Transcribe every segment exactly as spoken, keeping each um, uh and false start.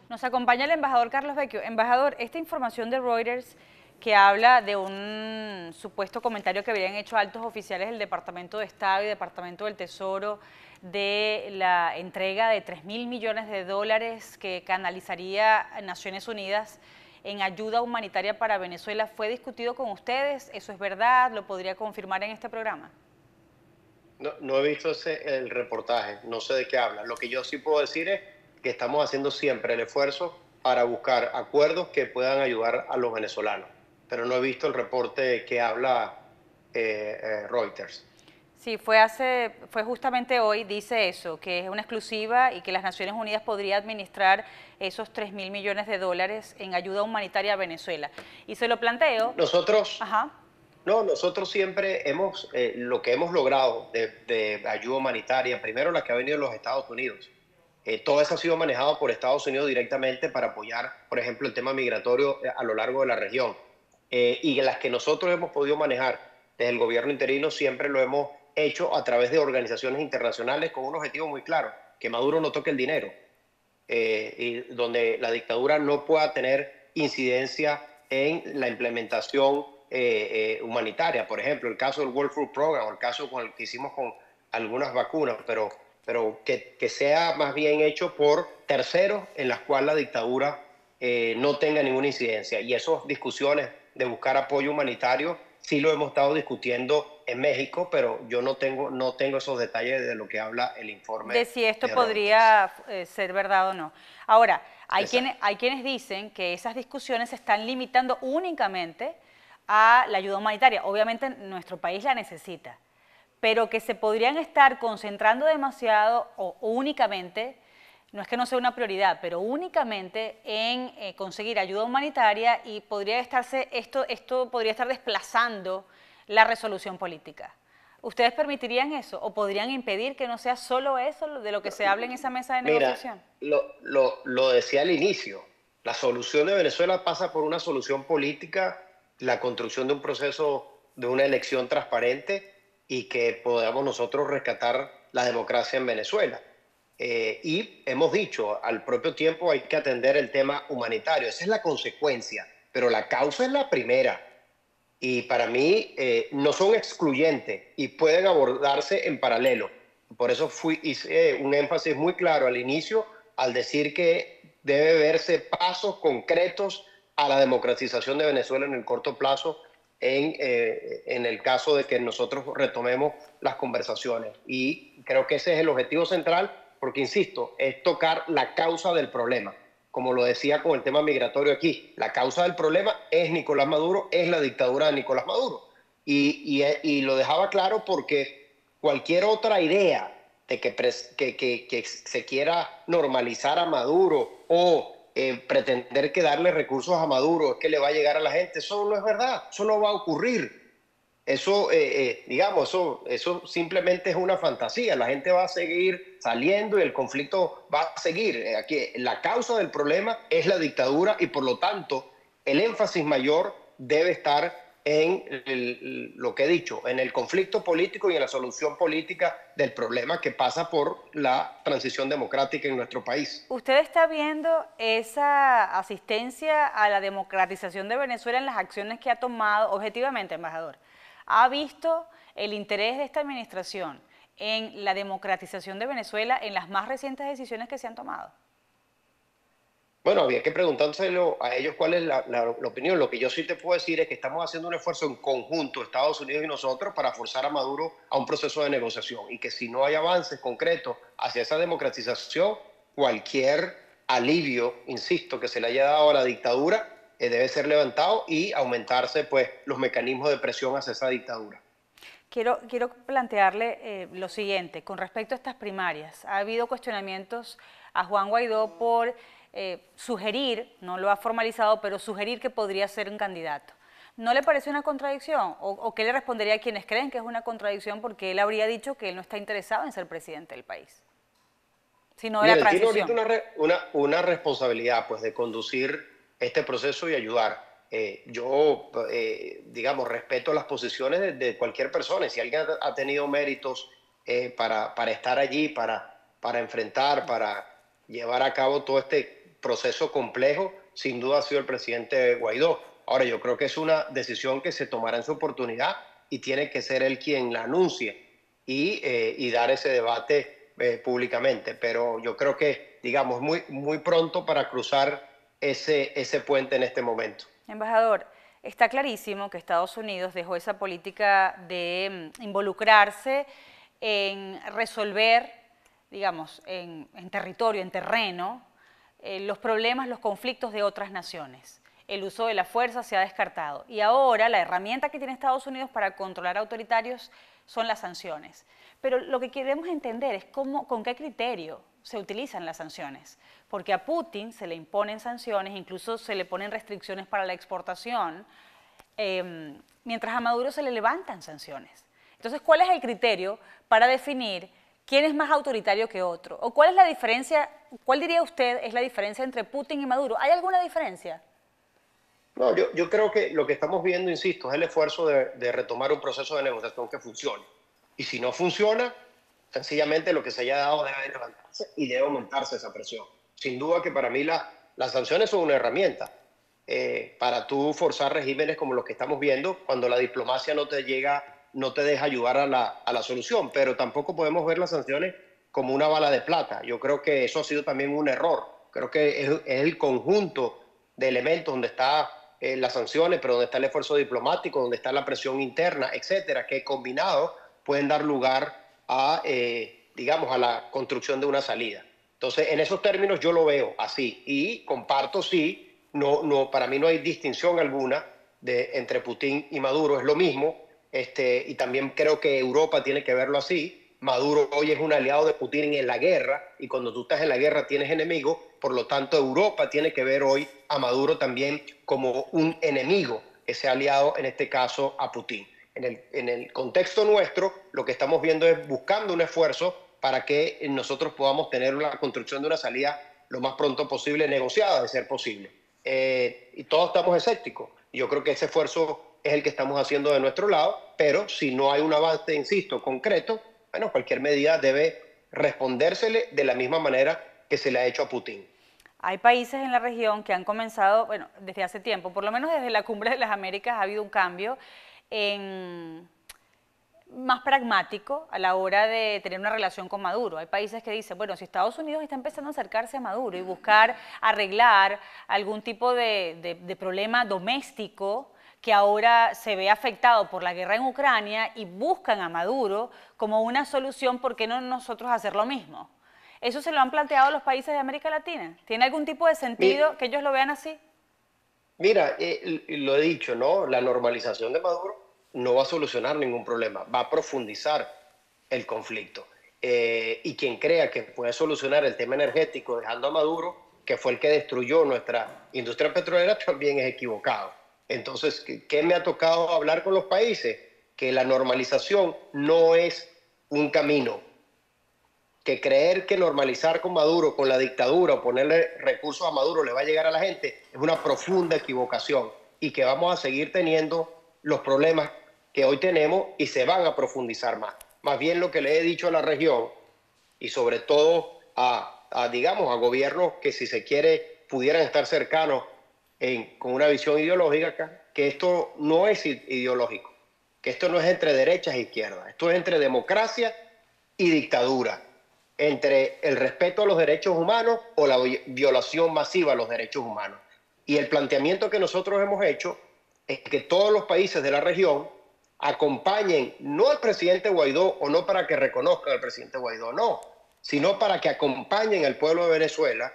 Nos acompaña el embajador Carlos Vecchio. Embajador, esta información de Reuters que habla de un supuesto comentario que habían hecho altos oficiales del Departamento de Estado y Departamento del Tesoro de la entrega de tres mil millones de dólares que canalizaría Naciones Unidas en ayuda humanitaria para Venezuela, ¿fue discutido con ustedes? ¿Eso es verdad? ¿Lo podría confirmar en este programa? No, no he visto ese, el reportaje, no sé de qué habla. Lo que yo sí puedo decir es que estamos haciendo siempre el esfuerzo para buscar acuerdos que puedan ayudar a los venezolanos, pero no he visto el reporte que habla eh, eh, Reuters. Sí, fue, hace, fue justamente hoy, dice eso, que es una exclusiva y que las Naciones Unidas podría administrar esos tres mil millones de dólares en ayuda humanitaria a Venezuela. Y se lo planteo. Nosotros, Ajá. no, nosotros siempre hemos, eh, lo que hemos logrado de, de ayuda humanitaria, primero la que ha venido de los Estados Unidos, eh, todo eso ha sido manejado por Estados Unidos directamente para apoyar, por ejemplo, el tema migratorio a lo largo de la región. Eh, y las que nosotros hemos podido manejar desde el gobierno interino siempre lo hemos hecho a través de organizaciones internacionales con un objetivo muy claro, que Maduro no toque el dinero, eh, y donde la dictadura no pueda tener incidencia en la implementación eh, eh, humanitaria. Por ejemplo, el caso del World Food Program, o el caso con el que hicimos con algunas vacunas, pero, pero que, que sea más bien hecho por terceros en las cuales la dictadura eh, no tenga ninguna incidencia. Y esas discusiones de buscar apoyo humanitario sí lo hemos estado discutiendo en México, pero yo no tengo, no tengo esos detalles de lo que habla el informe De si esto de Reuters. podría eh, ser verdad o no. Ahora, hay quienes, Exacto. hay quienes dicen que esas discusiones se están limitando únicamente a la ayuda humanitaria. Obviamente nuestro país la necesita, pero que se podrían estar concentrando demasiado o, o únicamente, no es que no sea una prioridad, pero únicamente en eh, conseguir ayuda humanitaria y podría estarse, esto, esto podría estar desplazando la resolución política. ¿Ustedes permitirían eso o podrían impedir que no sea solo eso de lo que se habla en esa mesa de Mira, negociación? lo, lo, lo decía al inicio, la solución de Venezuela pasa por una solución política, la construcción de un proceso de una elección transparente y que podamos nosotros rescatar la democracia en Venezuela. Eh, y hemos dicho, al propio tiempo hay que atender el tema humanitario, esa es la consecuencia, pero la causa es la primera. Y para mí eh, no son excluyentes y pueden abordarse en paralelo. Por eso fui, hice un énfasis muy claro al inicio al decir que debe verse pasos concretos a la democratización de Venezuela en el corto plazo en, eh, en el caso de que nosotros retomemos las conversaciones. Y creo que ese es el objetivo central porque, insisto, es tocar la causa del problema. Como lo decía con el tema migratorio aquí, la causa del problema es Nicolás Maduro, es la dictadura de Nicolás Maduro. Y, y, y lo dejaba claro porque cualquier otra idea de que, que, que, que se quiera normalizar a Maduro o eh, pretender que darle recursos a Maduro es que le va a llegar a la gente, eso no es verdad, eso no va a ocurrir. Eso, eh, eh, digamos, eso, eso simplemente es una fantasía. La gente va a seguir saliendo y el conflicto va a seguir. Aquí, la causa del problema es la dictadura y por lo tanto el énfasis mayor debe estar en el, lo que he dicho, en el conflicto político y en la solución política del problema que pasa por la transición democrática en nuestro país. ¿Usted está viendo esa asistencia a la democratización de Venezuela en las acciones que ha tomado, objetivamente, embajador? ¿Ha visto el interés de esta administración en la democratización de Venezuela en las más recientes decisiones que se han tomado? Bueno, había que preguntárselo a ellos cuál es la, la, la, opinión. Lo que yo sí te puedo decir es que estamos haciendo un esfuerzo en conjunto, Estados Unidos y nosotros, para forzar a Maduro a un proceso de negociación y que si no hay avances concretos hacia esa democratización, cualquier alivio, insisto, que se le haya dado a la dictadura eh, debe ser levantado y aumentarse pues, los mecanismos de presión hacia esa dictadura. Quiero, quiero plantearle eh, lo siguiente, con respecto a estas primarias. Ha habido cuestionamientos a Juan Guaidó por eh, sugerir, no lo ha formalizado, pero sugerir que podría ser un candidato. ¿No le parece una contradicción? ¿O, o qué le respondería a quienes creen que es una contradicción porque él habría dicho que él no está interesado en ser presidente del país, sino de Mira, la él tiene transición? ahorita una, re, una, una responsabilidad pues, de conducir este proceso y ayudar. Eh, yo, eh, digamos, respeto las posiciones de, de cualquier persona. Y si alguien ha, ha tenido méritos eh, para, para estar allí, para, para enfrentar, para llevar a cabo todo este proceso complejo, sin duda ha sido el presidente Guaidó. Ahora, yo creo que es una decisión que se tomará en su oportunidad y tiene que ser él quien la anuncie y, eh, y dar ese debate eh, públicamente. Pero yo creo que, digamos, muy, muy pronto para cruzar ese, ese puente en este momento. Embajador, está clarísimo que Estados Unidos dejó esa política de mm, involucrarse en resolver, digamos, en, en territorio, en terreno, eh, los problemas, los conflictos de otras naciones. El uso de la fuerza se ha descartado. Y ahora la herramienta que tiene Estados Unidos para controlar autoritarios son las sanciones. Pero lo que queremos entender es cómo, con qué criterio se utilizan las sanciones. Porque a Putin se le imponen sanciones, incluso se le ponen restricciones para la exportación, eh, mientras a Maduro se le levantan sanciones. Entonces, ¿cuál es el criterio para definir quién es más autoritario que otro? ¿O cuál es la diferencia, cuál diría usted es la diferencia entre Putin y Maduro? ¿Hay alguna diferencia? No, yo, yo creo que lo que estamos viendo, insisto, es el esfuerzo de, de retomar un proceso de negociación que funcione. Y si no funciona, sencillamente lo que se haya dado debe levantarse y debe aumentarse esa presión. Sin duda que para mí la, las sanciones son una herramienta eh, para tú forzar regímenes como los que estamos viendo cuando la diplomacia no te llega, no te deja ayudar a la, a la solución. Pero tampoco podemos ver las sanciones como una bala de plata. Yo creo que eso ha sido también un error. Creo que es, es el conjunto de elementos donde está eh, las sanciones, pero donde está el esfuerzo diplomático, donde está la presión interna, etcétera, que combinados pueden dar lugar a, eh, digamos, a la construcción de una salida. Entonces, en esos términos yo lo veo así y comparto, sí, no, no, para mí no hay distinción alguna de, entre Putin y Maduro, es lo mismo, este, y también creo que Europa tiene que verlo así. Maduro hoy es un aliado de Putin en la guerra y cuando tú estás en la guerra tienes enemigos, por lo tanto Europa tiene que ver hoy a Maduro también como un enemigo, ese aliado en este caso a Putin. En el, en el contexto nuestro lo que estamos viendo es buscando un esfuerzo para que nosotros podamos tener la construcción de una salida lo más pronto posible, negociada de ser posible. Eh, y todos estamos escépticos. Yo creo que ese esfuerzo es el que estamos haciendo de nuestro lado, pero si no hay un avance, insisto, concreto, bueno, cualquier medida debe respondérsele de la misma manera que se le ha hecho a Putin. Hay países en la región que han comenzado, bueno, desde hace tiempo, por lo menos desde la Cumbre de las Américas ha habido un cambio en, más pragmático a la hora de tener una relación con Maduro. Hay países que dicen, bueno, si Estados Unidos está empezando a acercarse a Maduro y buscar arreglar algún tipo de, de, de problema doméstico que ahora se ve afectado por la guerra en Ucrania y buscan a Maduro como una solución, ¿por qué no nosotros hacer lo mismo? ¿Eso se lo han planteado los países de América Latina? ¿Tiene algún tipo de sentido que ellos lo vean así? Mira, eh, lo he dicho, ¿no? La normalización de Maduro no va a solucionar ningún problema, va a profundizar el conflicto. Eh, y quien crea que puede solucionar el tema energético dejando a Maduro, que fue el que destruyó nuestra industria petrolera, también es equivocado. Entonces, ¿qué me ha tocado hablar con los países? Que la normalización no es un camino, que creer que normalizar con Maduro, con la dictadura o ponerle recursos a Maduro le va a llegar a la gente es una profunda equivocación y que vamos a seguir teniendo los problemas que hoy tenemos y se van a profundizar más. Más bien lo que le he dicho a la región y sobre todo a, a digamos, a gobiernos que si se quiere pudieran estar cercanos en, con una visión ideológica, que esto no es ideológico, que esto no es entre derechas e izquierdas, esto es entre democracia y dictadura, entre el respeto a los derechos humanos o la violación masiva a los derechos humanos. Y el planteamiento que nosotros hemos hecho es que todos los países de la región acompañen no al presidente Guaidó o no para que reconozcan al presidente Guaidó, no, sino para que acompañen al pueblo de Venezuela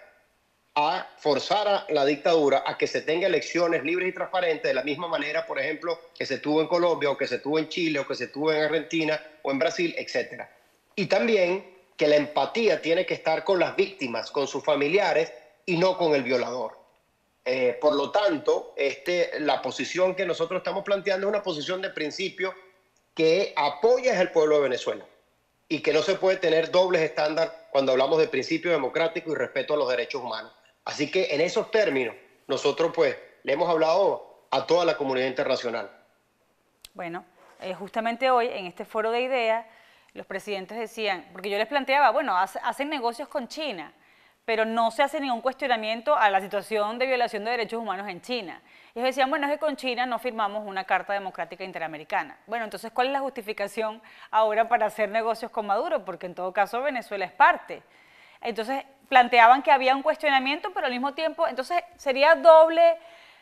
a forzar a la dictadura a que se tenga elecciones libres y transparentes de la misma manera, por ejemplo, que se tuvo en Colombia o que se tuvo en Chile o que se tuvo en Argentina o en Brasil, etcétera. Y también que la empatía tiene que estar con las víctimas, con sus familiares y no con el violador. Eh, por lo tanto, este, la posición que nosotros estamos planteando es una posición de principio que apoya al pueblo de Venezuela y que no se puede tener dobles estándares cuando hablamos de principio democrático y respeto a los derechos humanos. Así que en esos términos nosotros pues le hemos hablado a toda la comunidad internacional. Bueno, eh, justamente hoy en este foro de ideas los presidentes decían, porque yo les planteaba, bueno, hacen negocios con China, pero no se hace ningún cuestionamiento a la situación de violación de derechos humanos en China. Ellos decían, bueno, es que con China no firmamos una Carta Democrática Interamericana. Bueno, entonces, ¿cuál es la justificación ahora para hacer negocios con Maduro? Porque en todo caso Venezuela es parte. Entonces, planteaban que había un cuestionamiento, pero al mismo tiempo, entonces sería doble,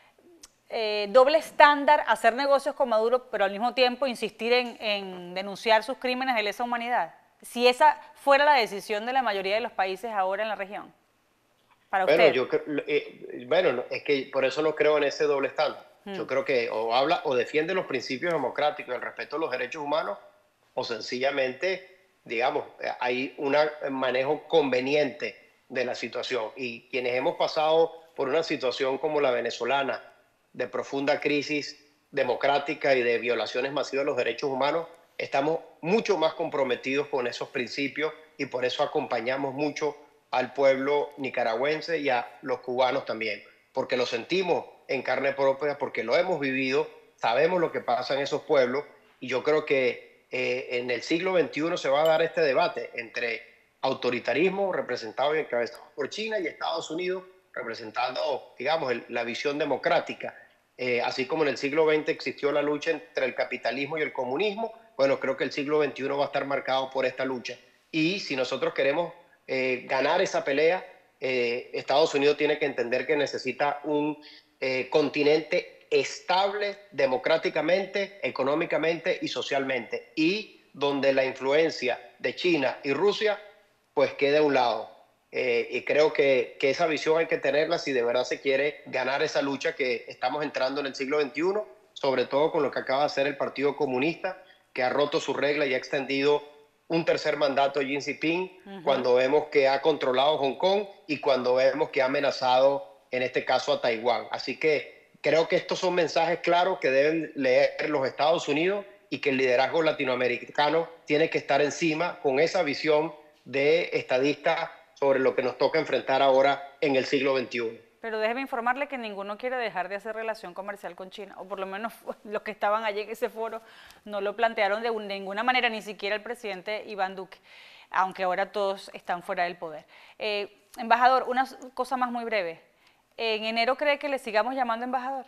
eh, doble estándar hacer negocios con Maduro, pero al mismo tiempo insistir en, en denunciar sus crímenes de lesa humanidad. Si esa fuera la decisión de la mayoría de los países ahora en la región, para Bueno, usted. yo eh, bueno, es que por eso no creo en ese doble estándar. Hmm. Yo creo que o habla o defiende los principios democráticos, el respeto a los derechos humanos, o sencillamente, digamos, hay un manejo conveniente de la situación. Y quienes hemos pasado por una situación como la venezolana, de profunda crisis democrática y de violaciones masivas de los derechos humanos, estamos mucho más comprometidos con esos principios y por eso acompañamos mucho al pueblo nicaragüense y a los cubanos también, porque lo sentimos en carne propia, porque lo hemos vivido, sabemos lo que pasa en esos pueblos, y yo creo que eh, en el siglo veintiuno se va a dar este debate entre autoritarismo representado y encabezado por China y Estados Unidos representando, digamos, el, la visión democrática. Eh, así como en el siglo veinte existió la lucha entre el capitalismo y el comunismo, bueno, creo que el siglo veintiuno va a estar marcado por esta lucha. Y si nosotros queremos eh, ganar esa pelea, eh, Estados Unidos tiene que entender que necesita un eh, continente estable democráticamente, económicamente y socialmente, y donde la influencia de China y Rusia pues quede a un lado. Eh, y creo que, que esa visión hay que tenerla si de verdad se quiere ganar esa lucha que estamos entrando en el siglo veintiuno, sobre todo con lo que acaba de hacer el Partido Comunista, que ha roto su regla y ha extendido un tercer mandato a Xi Jinping, uh-huh. cuando vemos que ha controlado Hong Kong y cuando vemos que ha amenazado, en este caso, a Taiwán. Así que creo que estos son mensajes claros que deben leer los Estados Unidos y que el liderazgo latinoamericano tiene que estar encima con esa visión de estadista sobre lo que nos toca enfrentar ahora en el siglo veintiuno. Pero déjeme informarle que ninguno quiere dejar de hacer relación comercial con China, o por lo menos los que estaban allí en ese foro no lo plantearon de ninguna manera, ni siquiera el presidente Iván Duque, aunque ahora todos están fuera del poder. Eh, embajador, una cosa más muy breve. ¿En enero cree que le sigamos llamando embajador?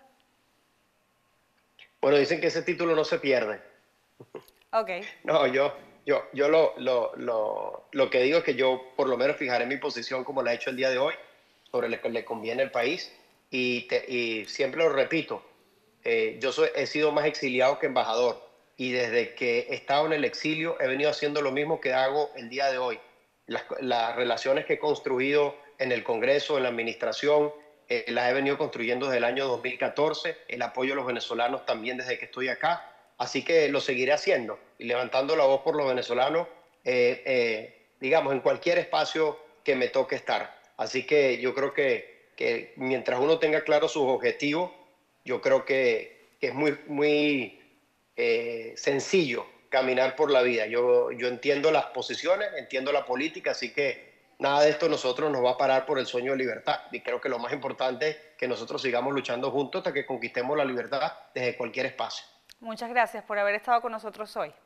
Bueno, dicen que ese título no se pierde. Ok. No, yo... Yo, yo lo, lo, lo, lo que digo es que yo por lo menos fijaré mi posición como la he hecho el día de hoy, sobre lo que le conviene al país, y, te, y siempre lo repito, eh, yo soy, he sido más exiliado que embajador, y desde que he estado en el exilio he venido haciendo lo mismo que hago el día de hoy. Las, las relaciones que he construido en el Congreso, en la administración, eh, las he venido construyendo desde el año dos mil catorce, el apoyo a los venezolanos también desde que estoy acá. Así que lo seguiré haciendo y levantando la voz por los venezolanos, eh, eh, digamos, en cualquier espacio que me toque estar. Así que yo creo que, que mientras uno tenga claro sus objetivos, yo creo que, que es muy, muy eh, sencillo caminar por la vida. Yo, yo entiendo las posiciones, entiendo la política, así que nada de esto nosotros nos va a parar por el sueño de libertad. Y creo que lo más importante es que nosotros sigamos luchando juntos hasta que conquistemos la libertad desde cualquier espacio. Muchas gracias por haber estado con nosotros hoy.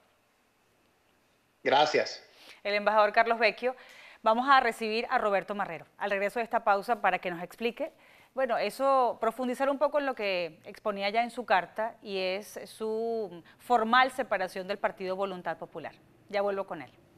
Gracias. El embajador Carlos Vecchio. Vamos a recibir a Roberto Marrero al regreso de esta pausa para que nos explique, bueno, eso, profundizar un poco en lo que exponía ya en su carta y es su formal separación del Partido Voluntad Popular. Ya vuelvo con él.